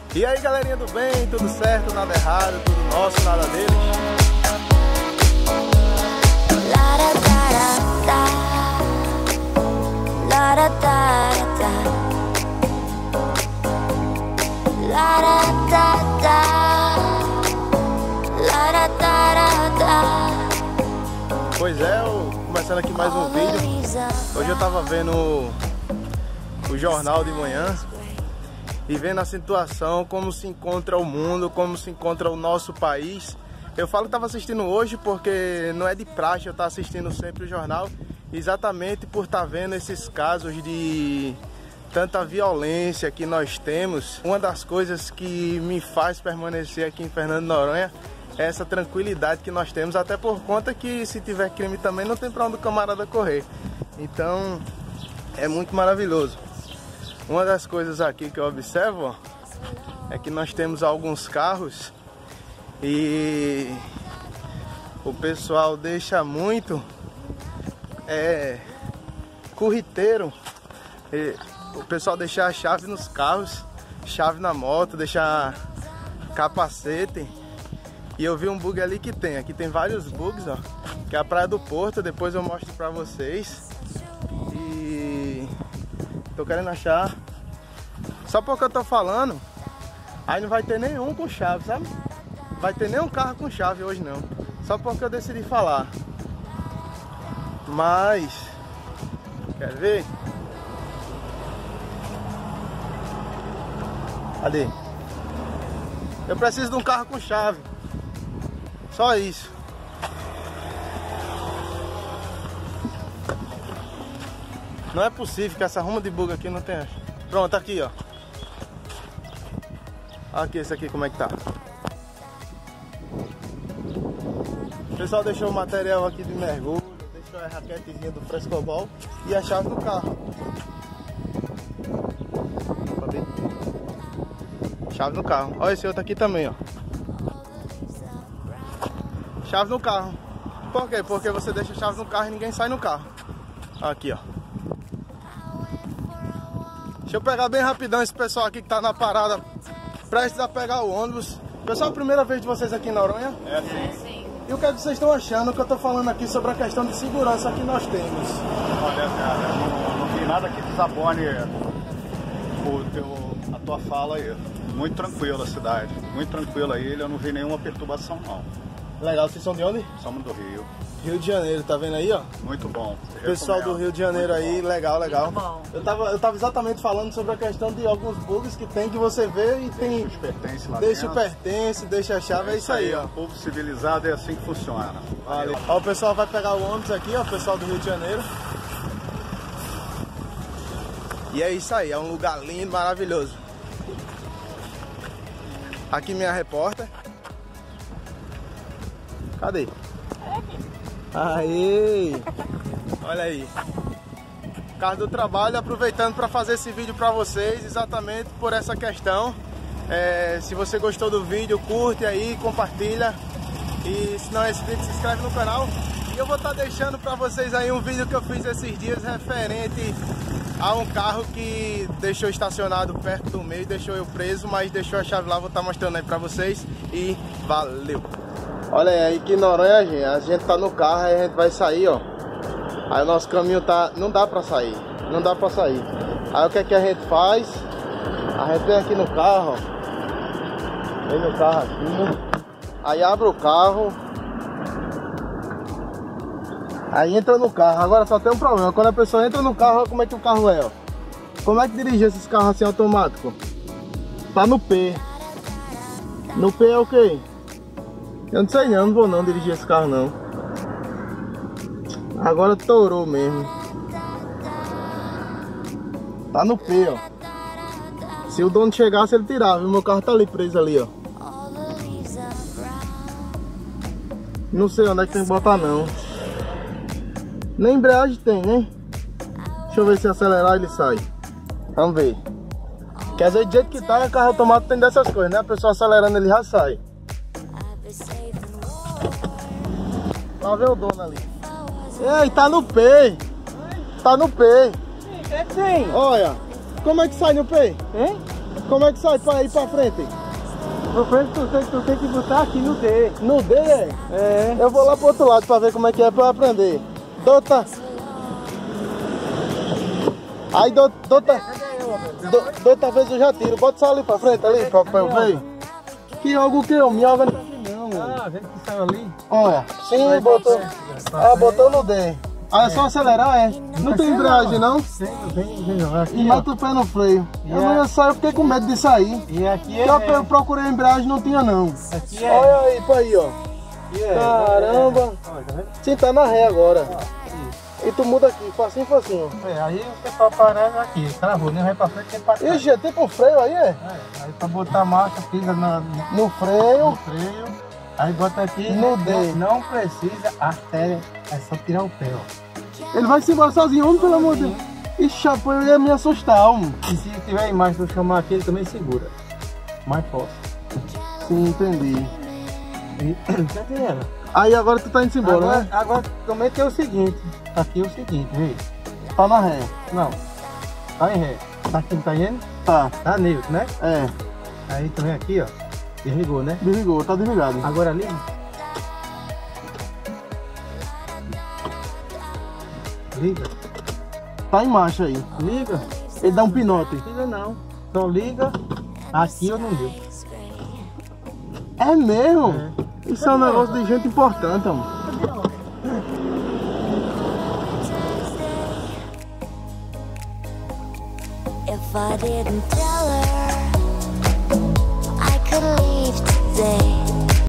E aí, galerinha do bem, tudo certo, nada errado, tudo nosso, nada deles. Pois é, começando aqui mais um vídeo. Hoje eu tava vendo o jornal de manhã e vendo a situação, como se encontra o mundo, como se encontra o nosso país. Eu falo que estava assistindo hoje porque não é de praxe eu estar assistindo sempre o jornal, exatamente por estar vendo esses casos de tanta violência que nós temos. Uma das coisas que me faz permanecer aqui em Fernando de Noronha é essa tranquilidade que nós temos, até por conta que se tiver crime também não tem para onde o camarada correr. Então é muito maravilhoso. Uma das coisas aqui que eu observo, ó, é que nós temos alguns carros e o pessoal deixa muito corriteiro. O pessoal deixa a chave nos carros, chave na moto, deixa capacete. E eu vi um bug ali que tem, aqui tem vários bugs, ó, que é a Praia do Porto, depois eu mostro pra vocês. E tô querendo achar. Só porque eu tô falando, aí não vai ter nenhum com chave, sabe? Não vai ter nenhum carro com chave hoje não. Só porque eu decidi falar. Mas quer ver? Ali. Eu preciso de um carro com chave. Só isso. Não é possível que essa ruma de bug aqui não tenha. Pronto, aqui ó. Aqui, esse aqui como é que tá. O pessoal deixou o material aqui de mergulho, deixou a raquetezinha do frescobol e a chave do carro. Chave no carro. Olha esse outro aqui também, ó. Chave no carro. Por quê? Porque você deixa a chave no carro e ninguém sai no carro. Aqui, ó. Deixa eu pegar bem rapidão esse pessoal aqui que tá na parada, prestes a pegar o ônibus. Pessoal, primeira vez de vocês aqui em Noronha? É sim. E o que é que vocês estão achando que eu tô falando aqui sobre a questão de segurança que nós temos? Olha, cara, não tem nada que desabone a tua fala aí. Muito tranquila a cidade, muito tranquila a ilha, eu não vi nenhuma perturbação não. Legal, vocês são de onde? Somos do Rio. Rio de Janeiro, tá vendo aí, ó? Muito bom. Pessoal do Rio de Janeiro aí, legal. Muito bom. Eu tava exatamente falando sobre a questão de alguns bugs que tem que você vê e tem. Deixa os pertences lá Deixa o dentro. pertence, deixa a chave, é isso aí, ó. O povo civilizado é assim que funciona. Valeu. Ó, o pessoal vai pegar o ônibus aqui, ó, o pessoal do Rio de Janeiro. E é isso aí, é um lugar lindo, maravilhoso. Aqui minha repórter. Cadê? Aí, olha aí, carro do trabalho, aproveitando para fazer esse vídeo para vocês, exatamente por essa questão. Se você gostou do vídeo, curte aí, compartilha, e se não é inscrito, se inscreve no canal. E eu vou estar deixando para vocês aí um vídeo que eu fiz esses dias referente a um carro que deixou estacionado perto do meio, deixou eu preso, mas deixou a chave lá. Vou estar mostrando aí para vocês e valeu! Olha aí que Noronha, gente, a gente tá no carro, aí a gente vai sair, ó. Aí o nosso caminho tá, não dá pra sair. Aí o que é que a gente faz? A gente vem aqui no carro, ó. Vem no carro aqui. Aí abre o carro. Aí entra no carro. Agora só tem um problema, quando a pessoa entra no carro, olha como é que o carro é, ó. Como é que dirigir esses carros assim automático? Tá no P. No P é o quê? Eu não sei não vou não dirigir esse carro não. Agora torou mesmo. Tá no P, ó. Se o dono chegasse ele tirava, o meu carro tá ali preso ali, ó. Não sei onde é que tem que botar não. Nem embreagem tem, né? Deixa eu ver se acelerar ele sai. Vamos ver. Quer dizer, do jeito que tá, carro automático tem dessas coisas, né? A pessoa acelerando ele já sai. Lá vem o dono ali. Ei, tá no P. Tá no P. É sim. Olha, como é que sai no P? Hein? Como é que sai pra ir pra frente? Pra frente tu tem que botar aqui no D. No D, é? É. Eu vou lá pro outro lado pra ver como é que é pra eu aprender. Dota. Aí, Dota vez eu já tiro. Bota só ali pra frente, ali, pra eu ver. Que algo que eu me organizo não. Ah, vendo que saiu ali? Olha, sim, botou. Ah, botou no D. Aí é só acelerar, é? Não tem embreagem, não? Tem não. Aqui, E mete o pé no freio. Eu não ia sair, eu fiquei com medo de sair. E aqui é. Eu procurei a embreagem, não tinha não. Aqui é. Olha aí, pra aí, ó. Caramba. Olha, tá vendo? Sim, tá na ré agora. E tu muda aqui, facinho, facinho. É, aí o pessoal parece aqui, travou, nem vai pra frente nem pra trás. Ixi, é tipo freio aí, é? Aí pra botar a marcha, pisa No freio. freio, aí bota aqui. No D. Não precisa artéria, é só tirar o pé, ó. Ele vai se embora sozinho, homem, pelo amor de Deus. Ixi, eu ia me assustar, homem. E se tiver imagem pra eu chamar aqui, ele também segura. Mais forte. Sim, entendi. Já tem ela. Aí agora tu tá indo embora, Agora, né? agora também tem o seguinte. Aqui é o seguinte, vê. Tá na ré. Não. Tá em ré. Tá aqui, tá indo? Tá. Tá neutro, né? É. Aí também aqui, ó. Desligou, né? Desligou, tá desligado. Agora ali. Liga. Tá em marcha aí. Liga. Ele dá um pinote. Liga não. Só liga. Aqui eu não ligo. É mesmo? Isso é um negócio de gente importante, amor. If I didn't tell her I could leave today.